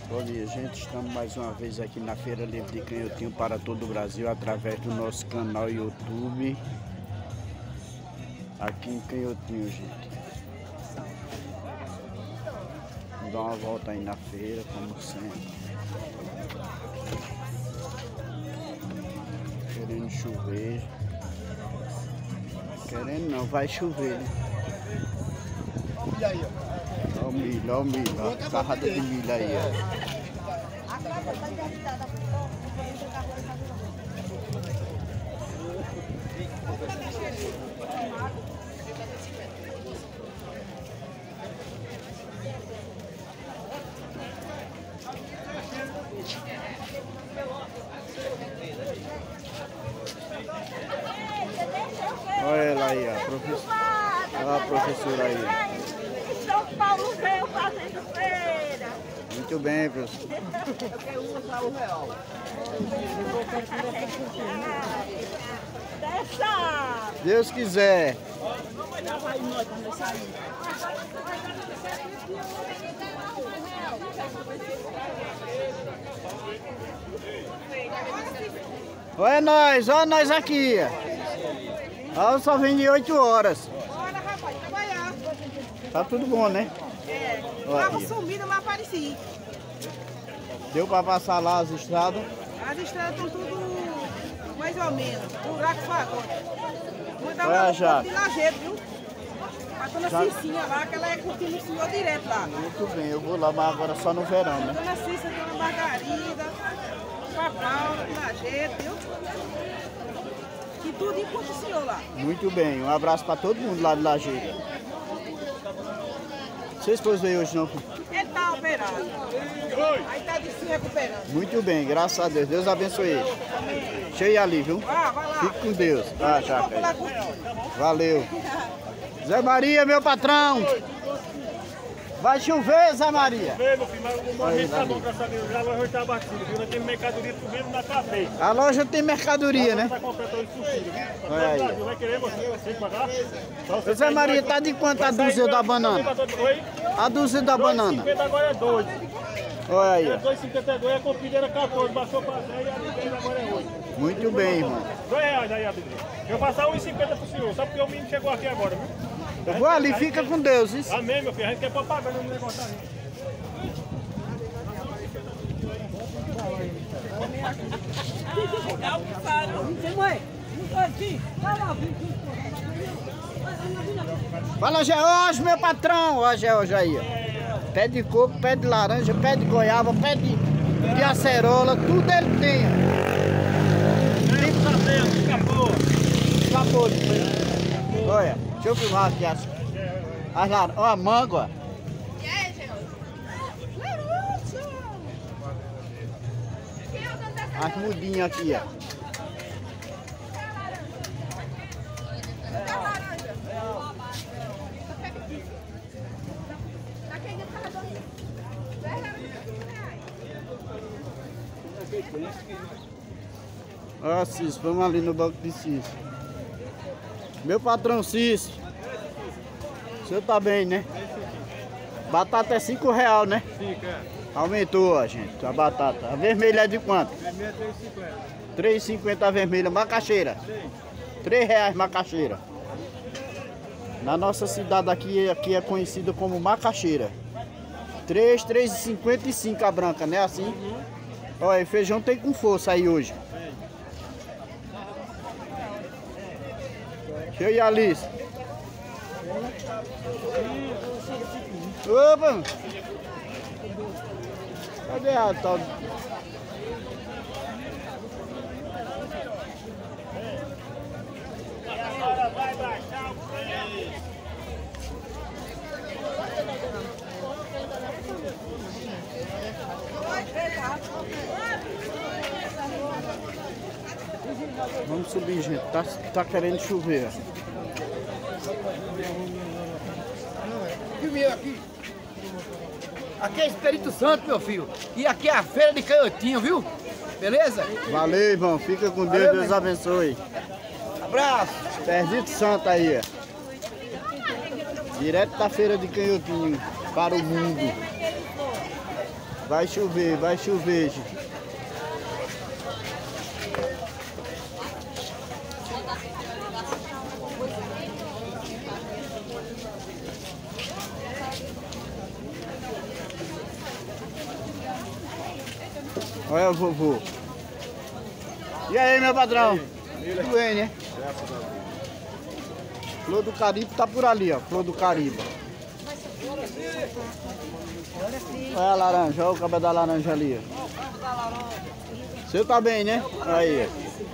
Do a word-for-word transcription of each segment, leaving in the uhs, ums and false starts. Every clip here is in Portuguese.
Bom dia, gente. Estamos mais uma vez aqui na Feira Livre de Canhotinho para todo o Brasil, através do nosso canal YouTube. Aqui em Canhotinho, gente. Vamos dar uma volta aí na feira, como sempre. Querendo chover. Querendo não, vai chover, né? Olha o milho, olha o milho, olha a carrada de milho aí, ó. Olha ela aí, ó, professor. Olha a professora aí. São Paulo veio fazendo feira. Muito bem, professor. Eu quero usar o real. Dessa! Deus quiser. Já vai nós quando sair. Olha nós, olha nós aqui. Olha, só vem de oito horas. Bora, rapaz, trabalhar. Tá tudo bom, né? É, Olha tava aí. sumida, mas apareci. Deu pra passar lá as estradas. As estradas estão tudo mais ou menos. O buraco foi agora. Mandar Olha uma já. de lajeiro, viu? A dona Já. Cicinha lá, que ela é curtindo o senhor direto lá. Muito bem, eu vou lá, mas agora só no verão, né? Dona Cícia, Dona Margarida, Papai, Lajeiro, viu? E tudo enquanto o senhor lá. Muito bem, um abraço pra todo mundo lá de Lajeira. Seu esposo veio hoje não? Ele tá operado. Aí tá de se recuperando. Muito bem, graças a Deus. Deus abençoe ele. Deixa eu ir ali, viu? Ah, vai lá. Fique com Deus. Ah, já, Vou lá cara. curtir. Valeu. Zé Maria, meu patrão. Vai chover, Zé Maria. Vê, meu filho, mas o movimento tá bom, graças a Deus. Já hoje tá abatido, viu? Nós temos mercadoria subindo na cabeça. A loja tem mercadoria, né? Tá comprando hoje subido, viu? Olha aí. Brasil, vai querer você, você pagar? Só você Zé sair, Maria, vai- tá de quanto a vai sair dúzia da dois- banana? Oi? A dúzia da dois e banana. cinquenta agora é dois. Olha aí, ó. dois e cinquenta e dois, a compida era quatorze, baixou pra dez e a de dez agora é oito. Muito bem, irmão. dois reais aí a bebida. Eu vou passar um e cinquenta pro senhor, só porque o menino chegou aqui agora, viu? Eu vou ali, fica com Deus, isso. Amém, meu filho, a gente quer propaganda no negócio aí. Fala, George, meu patrão. Olha, George aí, ó. Pé de coco, pé de laranja, pé de goiaba, pé de, de acerola, tudo ele tem. Vem, sabendo, escapou. Acabou de coisa. Olha, deixa eu filmar aqui as, as laranjas. Olha a manga, ó. As mudinhas aqui, ó. Olha, Cício, vamos ali no banco de Cício. Meu patrão Cício. O senhor tá bem, né? Batata é cinco reais, né? Fica. Aumentou, ó, gente, a batata. A vermelha é de quanto? Vermelho é três e cinquenta. três e cinquenta a vermelha, macaxeira. três reais macaxeira. Na nossa cidade aqui, aqui é conhecida como macaxeira. três, três e cinquenta e cinco a branca, né? Assim. Olha, e feijão tem com força aí hoje. Deixa eu ir, Alice. Opa! Cadê a tal? Agora vai baixar o preço. Vamos subir, gente. Tá, tá querendo chover. Aqui. Aqui é Espírito Santo, meu filho. E aqui é a feira de Canhotinho, viu? Beleza? Valeu, irmão. Fica com Deus. Valeu, Deus meu abençoe. Abraço. Perdito Santo aí, ó. Direto da feira de Canhotinho para o mundo. Vai chover, vai chover, gente. Olha o vovô. E aí, meu patrão? Tudo bem, né? Flor do Caribe tá por ali, ó. Flor do Caribe. Olha a laranja, olha o cabelo da laranja ali. O seu tá bem, né? Aí.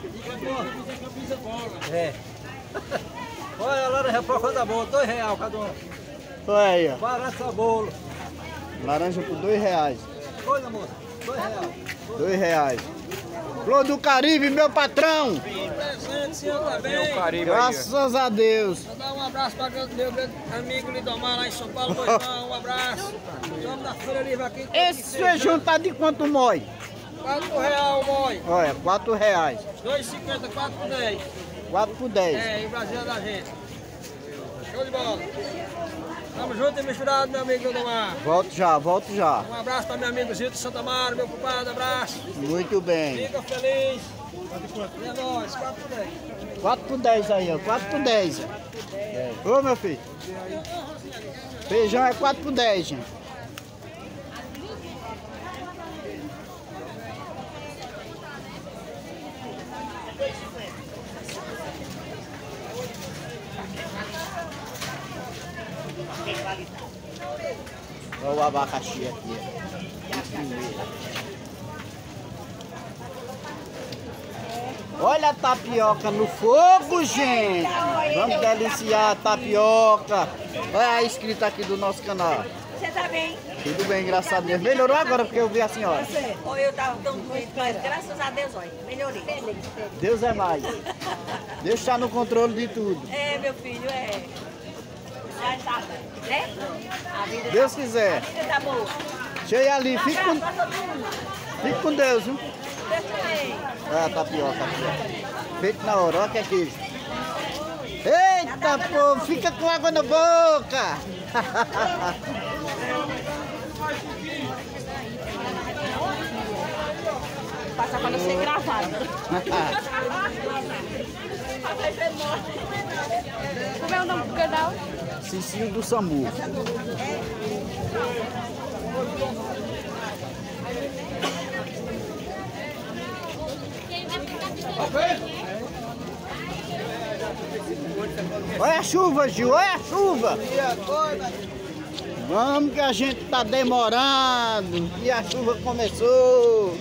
É. Olha a laranja profunda boa, dois reais cada um. Olha aí, ó. Barato essa bolo. Laranja por dois reais. Coisa, moça. Dois reais. Dois reais. Flor do Caribe, meu patrão. Presente, senhor também. Graças a Deus. Vou dar um abraço para o meu grande amigo Lidomar lá em São Paulo, meu irmão. Um abraço. Estamos na Feira Livre aqui. Esse feijão tá de quanto mói? Quatro reais o mói. Olha, quatro reais. Dois e cinquenta, quatro por dez. Quatro por dez. É, e o Brasil é da gente. Show de bola. Tamo junto e misturado, meu amigo Lidomar. Volto já, volto já. Um abraço para meu amigo Zito Santa Mara, meu compadre, abraço. Muito bem. Fica feliz. E é nóis, quatro por dez. Quatro por dez aí, ó. Quatro por dez. Ô, meu filho. Feijão é quatro por dez, gente. Olha o abacaxi aqui. Olha a tapioca no fogo, gente. Vamos deliciar a tapioca. Olha a inscrita aqui do nosso canal. Você tá bem? Tudo bem, graças a Deus. Melhorou agora porque eu vi a senhora. Você? Ou eu tava tão doente, mas graças a Deus, olha, melhorei. Deus é mais. Deus está no controle de tudo. É, meu filho, é. Já tá, né? A vida Deus tá, quiser. A vida tá boa. Cheia ali. Fique com, fique com Deus, viu? Deus também. Olha a tapioca aqui, ó. Feito na hora, olha que é queijo. Eita, povo, fica com água na boca. Passa pra não ser gravado. Como é o nome do canal? Cicinho do Samu. Olha a chuva, Gil, olha a chuva. Vamos que a gente tá demorando e a chuva começou.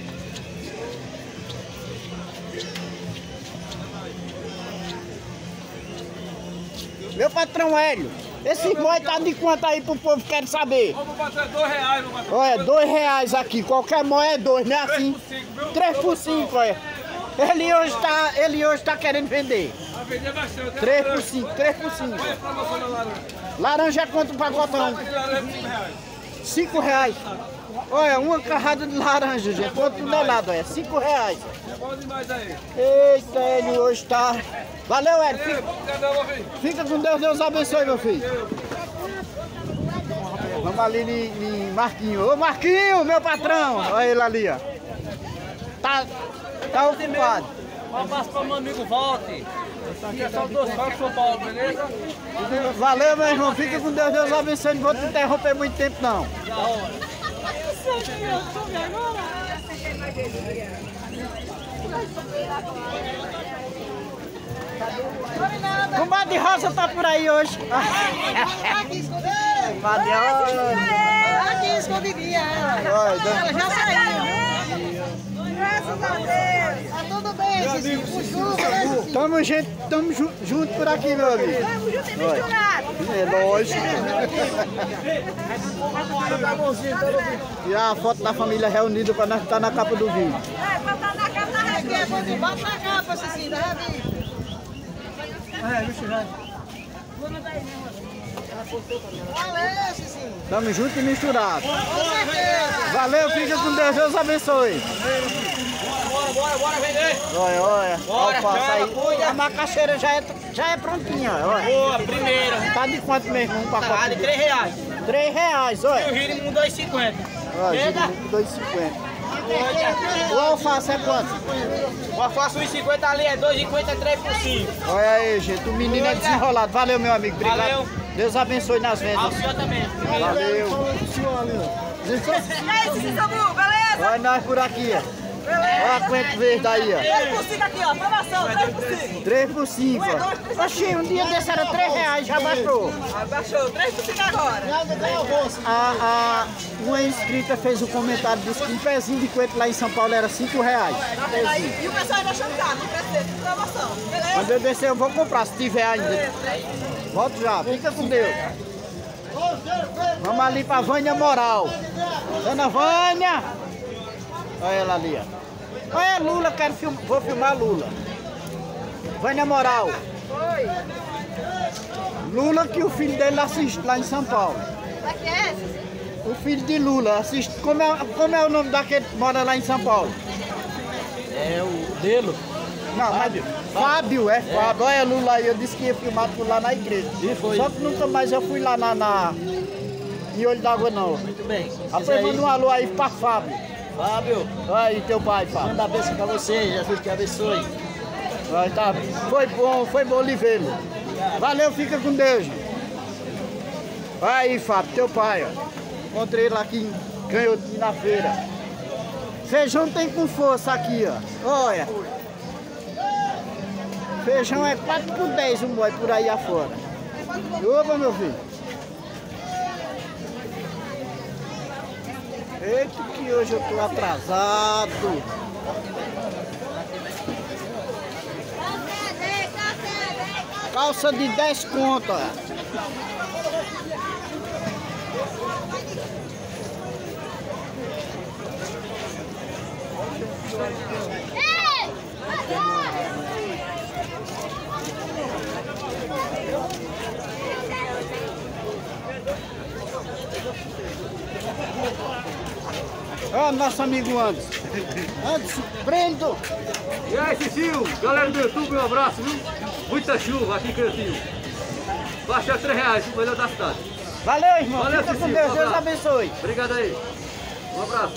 Meu patrão Hélio, esse boi tá de quanto aí pro povo quer saber? Vamos fazer dois reais, meu patrão. Olha, dois reais aqui, qualquer moeda é dois, não é assim? Três por cinco, olha. Ele hoje tá, ele hoje tá querendo vender. Vai vender bastante. Três por cinco, três por cinco. Olha a promoção da laranja. Laranja é quanto o pacotão? Esse laranja é cinco reais. Cinco reais. Olha, uma carrada de laranja, gente. Quanto tonelada, olha? Cinco reais. É bom demais aí. Eita, ele hoje tá... Valeu, Hélio. Ei, Fica, vamos cadê, meu filho? fica com Deus, Deus abençoe, meu filho. Vamos ali em Marquinho. Ô, Marquinho, meu patrão. Olha ele ali, ó. Tá, tá ocupado. Um abraço para meu amigo Volte. E é só dois carros São Paulo, beleza? Valeu, meu irmão. Fica com Deus, Deus abençoe. Não vou te interromper muito tempo, não. Comadre Rosa tá por aí hoje. Comadre Rosa. Aqui escondidinha ela. Olha, Ela já saiu. Graças a Deus. Tá tudo bem, Cicinho. Com chuva, né, Cicinho? Tamo junto, tamo ju junto por aqui, meu amigo. Tamo junto e misturado. É lógico. E a foto da família reunida para nós estar na capa do vídeo. É, pra estar na capa da Reguinha. Bota na capa, Cicinho, da Reguinha. Valeu, Cicinho. Tamo junto e misturado. Com certeza. Valeu, fica com Deus, Deus abençoe. Bora, bora, bora vender. Olha, olha. Bora, Alface chama, aí. cuida. A macaxeira já é, já é prontinha, olha. Boa, primeira. Tá de quanto mesmo? Um Tá de pacote? três reais. Três reais, E o olha. giro um dois e cinquenta. Ó, girimum dois e cinquenta. O alface é quanto? O alface um e cinquenta ali é dois e cinquenta, três por cinco. Olha aí, gente, o menino é desenrolado. Valeu, meu amigo. Obrigado. Valeu. Deus abençoe nas vendas. Ao senhor também. Valeu. E aí, Cici Samu, beleza? Olha nós por aqui, ó. Olha a quanto verde aí, ó. três por cinco aqui, ó. Promoção, três por cinco. três por cinco, ó. Oxi, um dia desse era três reais, já baixou. Abaixou, três por cinco agora. A, a, uma inscrita fez um comentário, disse que um pezinho de coentro lá em São Paulo era cinco reais. Aí, e o pessoal ainda achando caro, não quer dizer, promoção. Beleza? Quando eu descer eu vou comprar, se tiver ainda. Volto já, fica com Deus. Vamos ali pra Vânia Moral. Dona Vânia! Olha ela ali, ó. Olha Lula, quero film... vou filmar Lula. Vânia Moral. Oi. Lula que o filho dele assiste lá em São Paulo. Como é que é? O filho de Lula assiste. Como é, como é o nome daquele que mora lá em São Paulo? É o Delo. Não, Fábio. Mas... Fábio, é, é Fábio. Olha Lula aí, eu disse que ia filmar por lá na igreja. E foi. Só que nunca mais eu fui lá na... na... em Olho d'Água não. Muito bem. Apenas manda um alô aí pra Fábio. Fábio. Aí, teu pai, Fábio. Manda a bênção pra você, Jesus te abençoe. Vai, tá. Foi bom, foi bom lhe vê-lo. Valeu, fica com Deus. Aí, Fábio, teu pai, ó. Encontrei ele aqui em Canhotinho na feira. Feijão tem com força aqui, ó. Olha. Feijão é quatro por dez um boi por aí afora. Opa, meu filho. Eita, que hoje eu tô atrasado. Calça de dez conto, ó. Ó, nosso amigo Anderson. Anderson, Brendo. E aí, Cecil, galera do YouTube, um abraço, viu? Muita chuva aqui em Canhotinho. Baixou três reais, o melhor da cidade. Valeu, irmão. Valeu, Fica Cecil, com Deus, um Deus abraço. abençoe. Obrigado aí. Um abraço.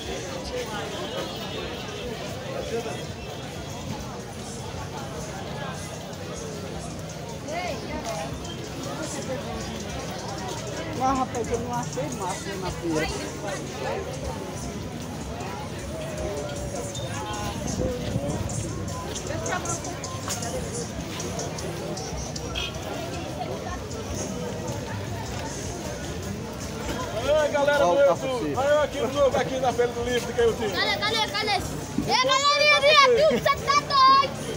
Mas, rapaz, eu não achei massa na feira. Oi, galera Ó, do o YouTube. café. Olha eu aqui de novo, aqui na Feira do Livro de Canhotinho. Cadê, cadê, cadê? Ei, galerinha do YouTube, você tá doido?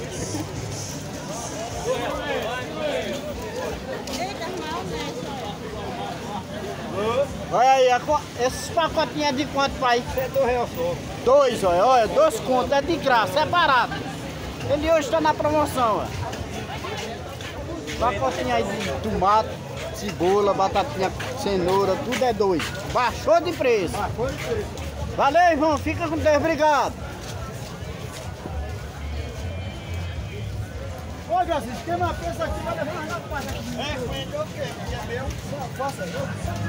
Olha aí, a co- esses pacotinhos é de quanto, pai? É dois reais só. Dois, olha, olha, dois contos, é de graça, é barato. Ele hoje está na promoção, ó. Pacotinho aí de tomate, cebola, batatinha, cenoura, tudo é dois. Baixou de preço. Baixou de preço. Valeu, irmão, fica com Deus, obrigado. Ô, Gassis, tem uma peça aqui, vai levar na parte aqui. É, foi o quê? É meu? Faça aí.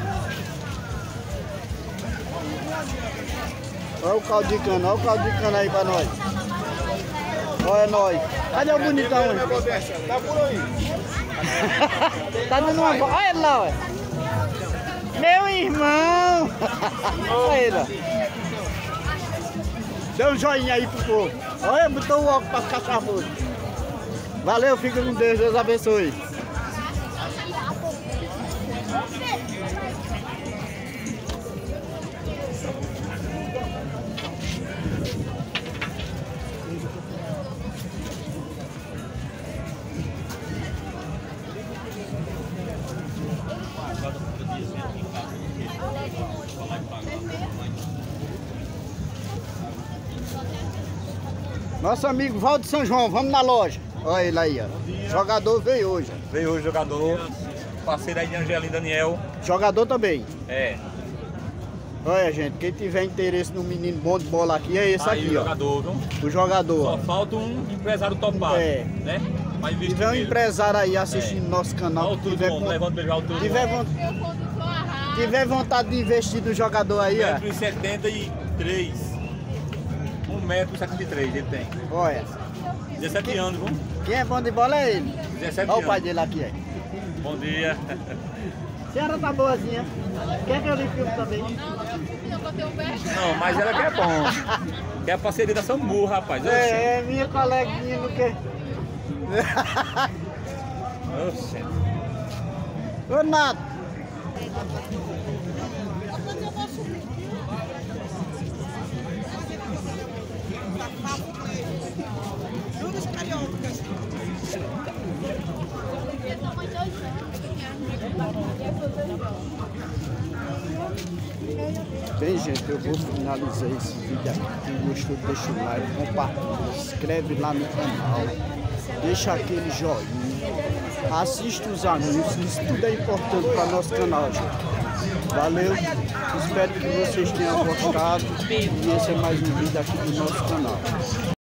Olha o caldo de cana, olha o caldo de cana aí pra nós. Olha nós. Cadê o bonitão aí? Tá por aí. Tá dando uma... Olha ele lá, olha. Meu irmão. Olha ele, ó. Dê um joinha aí pro povo. Olha, botou o óculos pra ficar charmoso. Valeu, fica com Deus, Deus abençoe. Nosso amigo Valdo São João, vamos na loja. Olha ele aí, ó. Jogador veio hoje. Veio hoje o jogador, parceiro aí de Angelino Daniel. Jogador também. É. Olha, gente, quem tiver interesse no menino bom de bola aqui é esse Aí aqui, o ó. jogador, viu? O jogador. Só Ó. falta um empresário topado, É. né? Mas Se tiver um empresário aí assistindo nosso canal, Olha o que tudo tiver, bom, con- levando beijar o tudo tiver, bom. con- tiver vontade de investir no jogador aí, ó. um metro e setenta e três. um metro e setenta e três ele tem. Olha. dezessete anos, viu? Quem é bom de bola é ele. dezessete Olha anos. o pai dele aqui, aí. Bom dia. A senhora tá boazinha. Quer que eu lhe filme também? Não, mas ela que é bom. Que é a parceria da Sambu, rapaz. Oxe. É, é minha coleguinha no que? Oxe. Ô, Nato. Bem, gente, eu vou finalizar esse vídeo aqui. Quem gostou, deixa o like, compartilha, se inscreve lá no canal, deixa aquele joinha, assista os anúncios, isso tudo é importante para nosso canal, gente. Valeu, espero que vocês tenham gostado e esse é mais um vídeo aqui do nosso canal.